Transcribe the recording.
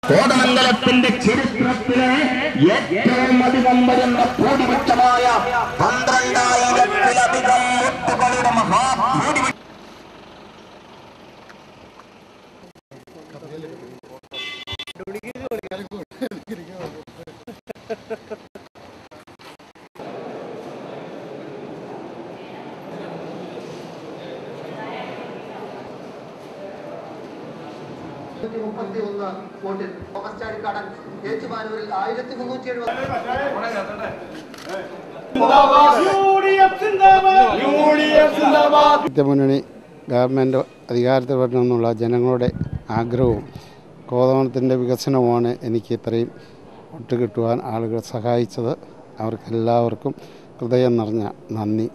കോതമംഗലത്തിന്റെ ചരിത്രത്തിലെ ഏറ്റവും അധികം വരുന്ന ഭൂരിപക്ഷമായ 12,000-ത്തിലധികം വോട്ടുകളുടെ മഹാഭൂരിപക്ഷം വോട്ടിൽ തോമസ് ചാഴിക്കാടൻ ഏറ്റുമാനൂരിൽ 1370 മുന്നണി ഗവൺമെൻറ് അധികാരത്തിൽ വരണമെന്നുള്ള ജനങ്ങളുടെ ആഗ്രഹവും കോതമംഗലത്തിൻ്റെ വികസനവുമാണ് എനിക്ക് ഇത്രയും വോട്ട് കിട്ടുവാൻ ആളുകൾ സഹായിച്ചത്. അവർക്കെല്ലാവർക്കും ഹൃദയം നിറഞ്ഞ നന്ദി.